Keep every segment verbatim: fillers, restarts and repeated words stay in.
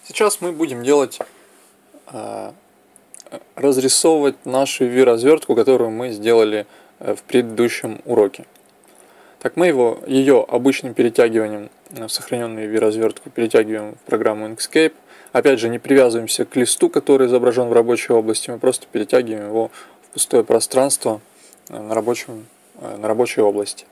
Сейчас мы будем делать, э, разрисовывать нашу ю ви-развертку, которую мы сделали в предыдущем уроке. Так, мы его, ее обычным перетягиванием в сохраненную ю ви-развертку перетягиваем в программу Inkscape. Опять же, не привязываемся к листу, который изображен в рабочей области, мы просто перетягиваем его в пустое пространство на, рабочем, на рабочей области.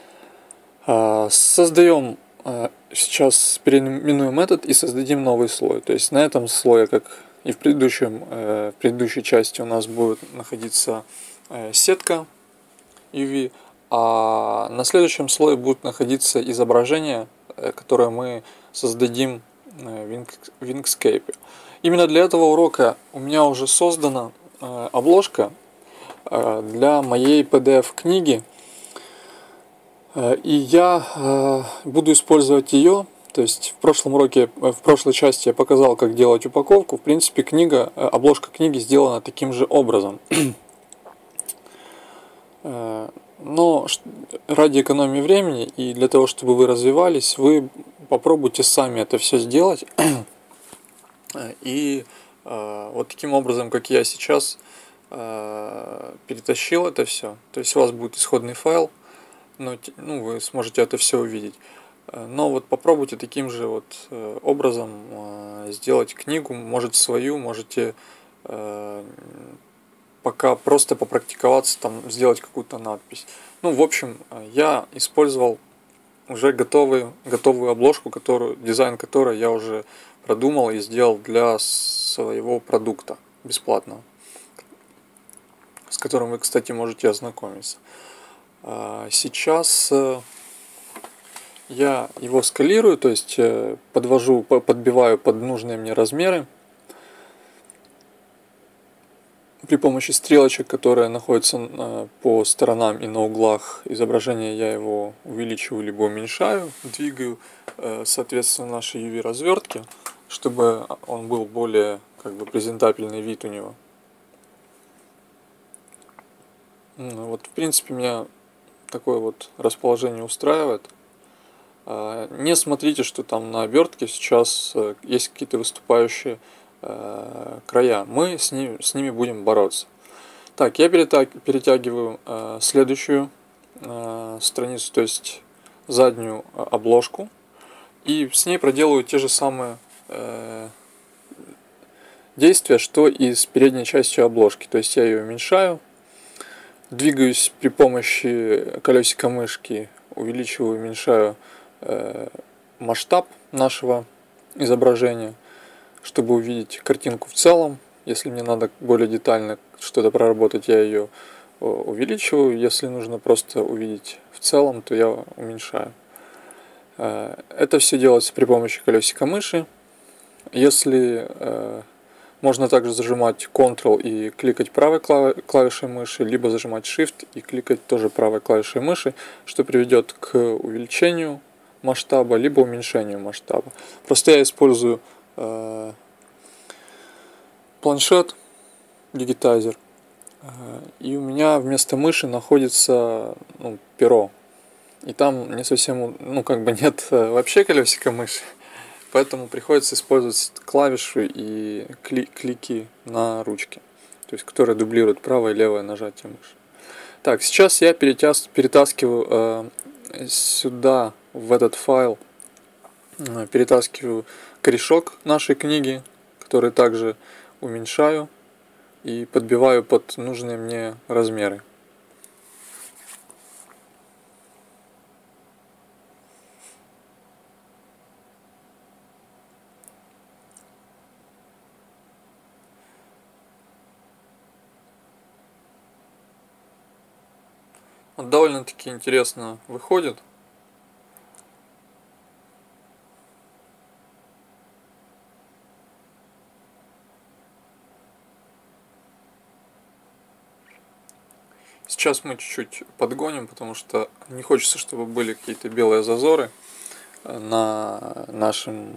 Создаем сейчас, переименуем этот и создадим новый слой. То есть на этом слое, как и в, предыдущем, в предыдущей части, у нас будет находиться сетка ю ви, а на следующем слое будет находиться изображение, которое мы создадим в Inkscape. Именно для этого урока у меня уже создана обложка для моей пи ди эф-книги. И я буду использовать ее. То есть в прошлом уроке, в прошлой части я показал, как делать упаковку. В принципе, книга, обложка книги сделана таким же образом. Но ради экономии времени и для того, чтобы вы развивались, вы попробуйте сами это все сделать. И вот таким образом, как я сейчас перетащил это все. То есть у вас будет исходный файл. Но, ну, вы сможете это все увидеть. Но вот попробуйте таким же вот образом сделать книгу, может свою, можете пока просто попрактиковаться, там, сделать какую-то надпись. Ну, в общем, я использовал уже готовую, готовую обложку, которую, дизайн которой я уже продумал и сделал для своего продукта бесплатного, с которым вы, кстати, можете ознакомиться. Сейчас я его скалирую, то есть подвожу, подбиваю под нужные мне размеры. При помощи стрелочек, которые находятся по сторонам и на углах изображения, я его увеличиваю либо уменьшаю, двигаю соответственно нашей ю ви-развертке, чтобы он был более как бы презентабельный вид у него. Вот, в принципе, меня такое вот расположение устраивает. Не смотрите, что там на обертке сейчас есть какие-то выступающие края. Мы с ними, с ними будем бороться. Так, я перетягиваю следующую страницу, то есть заднюю обложку, и с ней проделываю те же самые действия, что и с передней частью обложки. То есть я ее уменьшаю, двигаюсь при помощи колесика мышки, увеличиваю, уменьшаю э, масштаб нашего изображения, чтобы увидеть картинку в целом. Если мне надо более детально что-то проработать, я ее увеличиваю. Если нужно просто увидеть в целом, то я уменьшаю. Э, это все делается при помощи колесика мыши. Если э, Можно также зажимать контрол и кликать правой клавишей мыши, либо зажимать Shift и кликать тоже правой клавишей мыши, что приведет к увеличению масштаба, либо уменьшению масштаба. Просто я использую э, планшет, дигитайзер, э, и у меня вместо мыши находится ну, перо. И там не совсем, ну как бы нет вообще колесика мыши. Поэтому приходится использовать клавиши и клики на ручке, то есть которые дублируют правое и левое нажатие мыши. Так, сейчас я перетаскиваю э, сюда, в этот файл, э, перетаскиваю корешок нашей книги, который также уменьшаю и подбиваю под нужные мне размеры. Вот довольно-таки интересно выходит. Сейчас мы чуть-чуть подгоним, потому что не хочется, чтобы были какие-то белые зазоры на нашем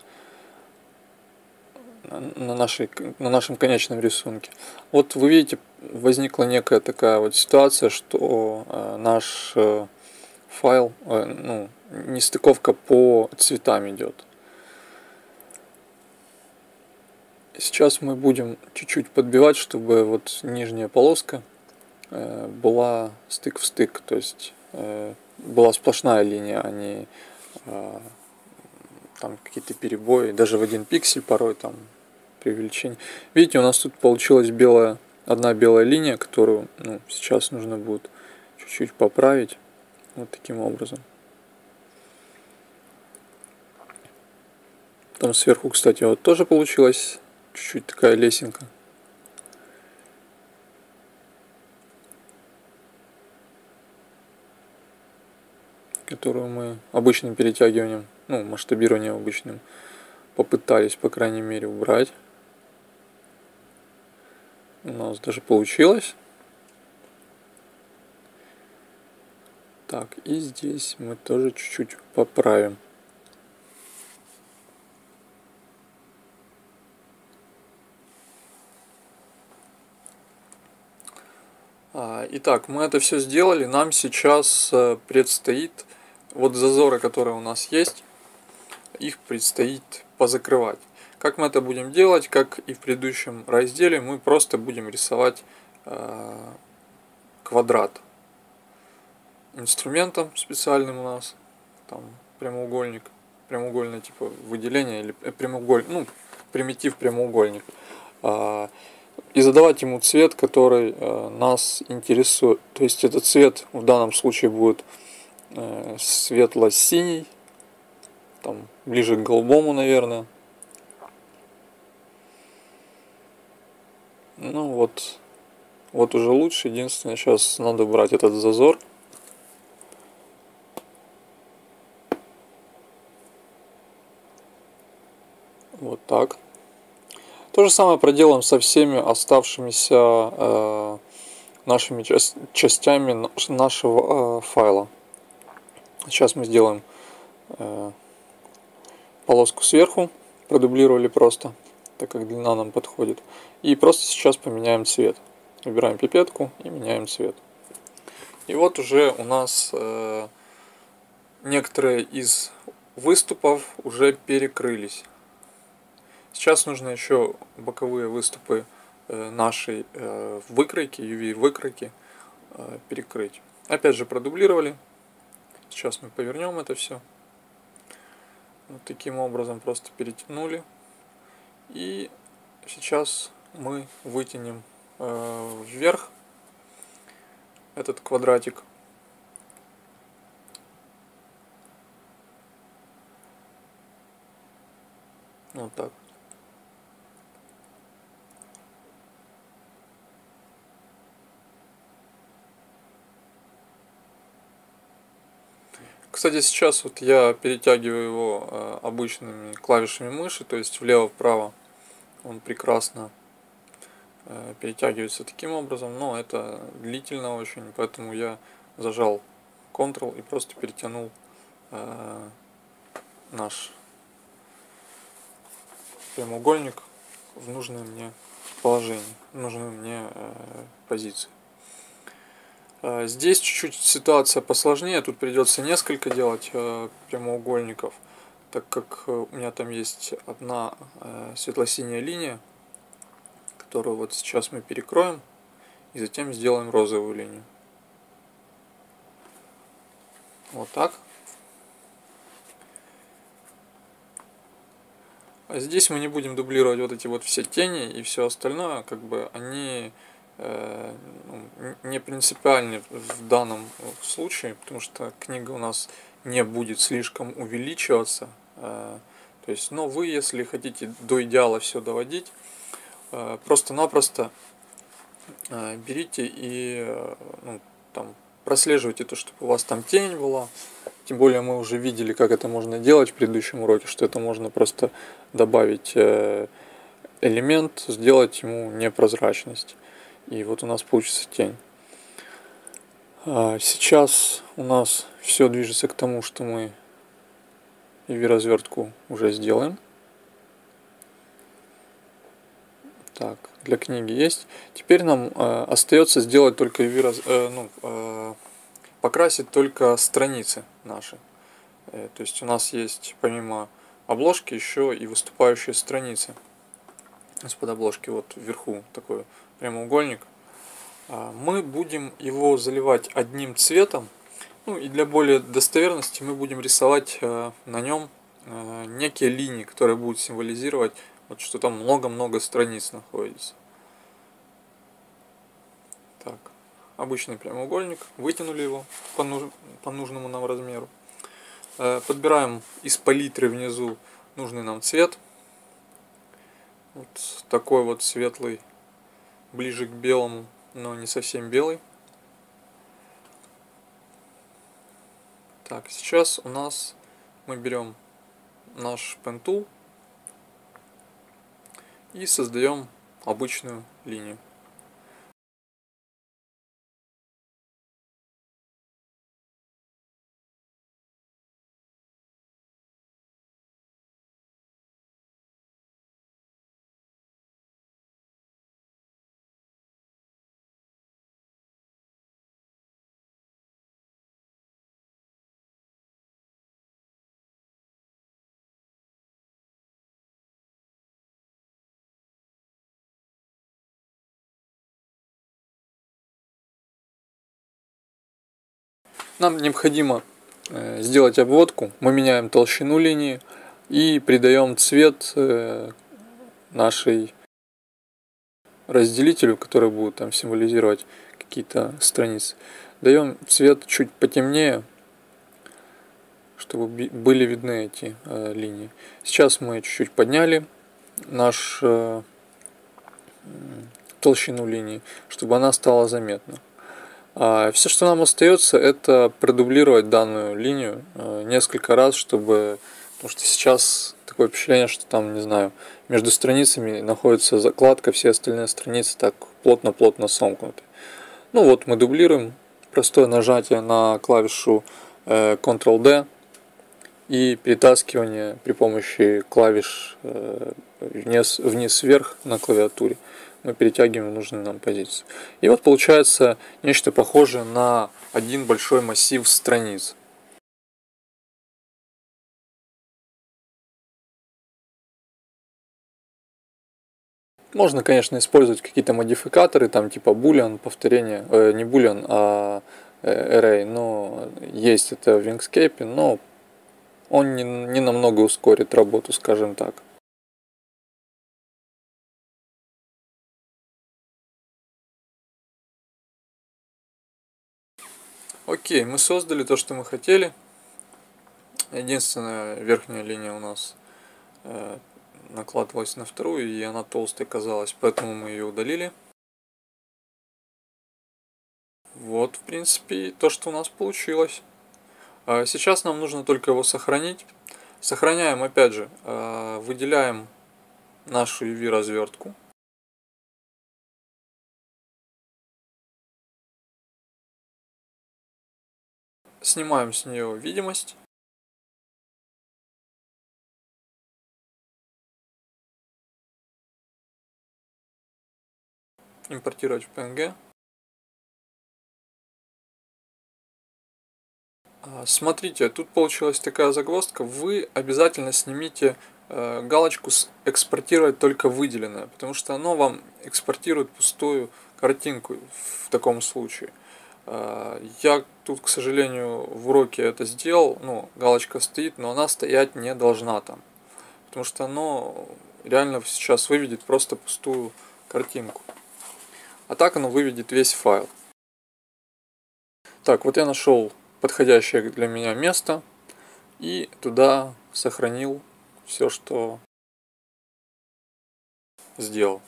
на, нашей, на нашем конечном рисунке. Вот вы видите, возникла некая такая вот ситуация, что э, наш э, файл, э, ну, нестыковка по цветам идет. Сейчас мы будем чуть-чуть подбивать, чтобы вот нижняя полоска э, была стык в стык, то есть э, была сплошная линия, а не э, там какие-то перебои, даже в один пиксель порой там при увеличении. Видите, у нас тут получилась белая, одна белая линия, которую ну, сейчас нужно будет чуть-чуть поправить вот таким образом. Там сверху, кстати, вот тоже получилась чуть-чуть такая лесенка. Которую мы обычным перетягиванием, ну, масштабированием обычным попытались, по крайней мере, убрать. У нас даже получилось. Так, и здесь мы тоже чуть-чуть поправим. Итак, мы это все сделали. Нам сейчас предстоит, вот зазоры, которые у нас есть, их предстоит позакрывать. Как мы это будем делать, как и в предыдущем разделе, мы просто будем рисовать э, квадрат инструментом специальным у нас, там прямоугольник, прямоугольное типа выделение или прямоугольник, ну примитив прямоугольник, э, и задавать ему цвет, который э, нас интересует. То есть этот цвет в данном случае будет э, светло-синий, там ближе к голубому, наверное. Ну вот, вот уже лучше. Единственное, сейчас надо убрать этот зазор. Вот так. То же самое проделаем со всеми оставшимися э, нашими часть, частями нашего э, файла. Сейчас мы сделаем э, полоску сверху, продублировали просто, так как длина нам подходит. И просто сейчас поменяем цвет. Выбираем пипетку и меняем цвет. И вот уже у нас э, некоторые из выступов уже перекрылись. Сейчас нужно еще боковые выступы э, нашей э, выкройки, ю ви-выкройки э, перекрыть. Опять же продублировали. Сейчас мы повернем это все. Вот таким образом просто перетянули. И сейчас мы вытянем э, вверх этот квадратик. Вот так. Кстати, сейчас вот я перетягиваю его э, обычными клавишами мыши, то есть влево-вправо. Он прекрасно э, перетягивается таким образом, но это длительно очень, поэтому я зажал контрол и просто перетянул э, наш прямоугольник в нужное мне положение, в нужную мне э, позицию. Здесь чуть-чуть ситуация посложнее, тут придется несколько делать э, прямоугольников, так как у меня там есть одна э, светло-синяя линия, которую вот сейчас мы перекроем и затем сделаем розовую линию. Вот так. А здесь мы не будем дублировать вот эти вот все тени и все остальное, как бы они не принципиальны в данном случае, потому что книга у нас не будет слишком увеличиваться. То есть, но вы, если хотите до идеала все доводить, просто-напросто берите и ну, там, прослеживайте то, чтобы у вас там тень была. Тем более мы уже видели, как это можно делать в предыдущем уроке, что это можно просто добавить элемент, сделать ему непрозрачность. И вот у нас получится тень. Сейчас у нас все движется к тому, что мы ю ви-развертку уже сделаем. Так, для книги есть. Теперь нам э, остается сделать только ю ви, э, ну, э, покрасить только страницы наши. Э, то есть у нас есть помимо обложки еще и выступающие страницы. из-под обложки, вот вверху такой прямоугольник. Мы будем его заливать одним цветом. Ну и для более достоверности мы будем рисовать на нем некие линии, которые будут символизировать, вот, что там много-много страниц находится. Так, обычный прямоугольник, вытянули его по, нуж... по нужному нам размеру. Подбираем из палитры внизу нужный нам цвет. Вот такой вот светлый, ближе к белому, но не совсем белый. Так, сейчас у нас мы берем наш Pen Tool и создаем обычную линию. Нам необходимо сделать обводку. Мы меняем толщину линии и придаем цвет нашей разделителю, который будет там символизировать какие-то страницы. Даем цвет чуть потемнее, чтобы были видны эти линии. Сейчас мы чуть-чуть подняли нашу толщину линии, чтобы она стала заметна. А все, что нам остается, это продублировать данную линию несколько раз, чтобы... Потому что сейчас такое впечатление, что там, не знаю, между страницами находится закладка, все остальные страницы так плотно-плотно сомкнуты. Ну вот, мы дублируем. Простое нажатие на клавишу контрол дэ и перетаскивание при помощи клавиш вниз-вверх на клавиатуре. Мы перетягиваем нужную нам позицию. И вот получается нечто похожее на один большой массив страниц. Можно, конечно, использовать какие-то модификаторы, там типа boolean, повторение, э, не boolean, а array, но есть это в Inkscape, но он не, не намного ускорит работу, скажем так. Окей, мы создали то, что мы хотели. Единственная верхняя линия у нас э, накладывалась на вторую, и она толстой казалась, поэтому мы ее удалили. Вот, в принципе, то, что у нас получилось. Сейчас нам нужно только его сохранить. Сохраняем, опять же, выделяем нашу ю ви-развертку. Снимаем с нее видимость. Импортировать в пи эн джи. Смотрите, тут получилась такая загвоздка. Вы обязательно снимите галочку «Экспортировать только выделенное», потому что оно вам экспортирует пустую картинку в таком случае. Я тут, к сожалению, в уроке это сделал, ну, галочка стоит, но она стоять не должна там, потому что оно реально сейчас выведет просто пустую картинку. А так оно выведет весь файл. Так, вот я нашел подходящее для меня место и туда сохранил все, что сделал.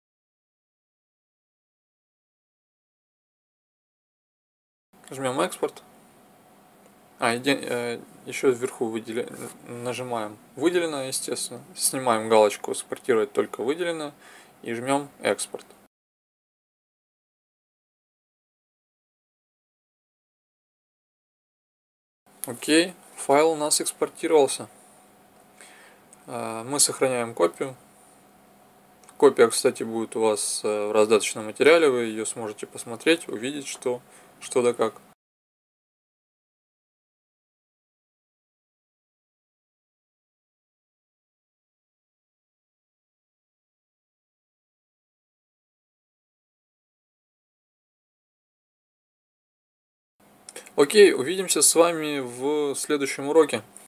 Жмем экспорт. А, иди, э, еще вверху выделя... нажимаем выделено, естественно. Снимаем галочку «Экспортировать только выделено» и жмем экспорт. Окей, файл у нас экспортировался. Мы сохраняем копию. Копия, кстати, будет у вас в раздаточном материале, вы ее сможете посмотреть, увидеть, что, что да как. Окей, увидимся с вами в следующем уроке.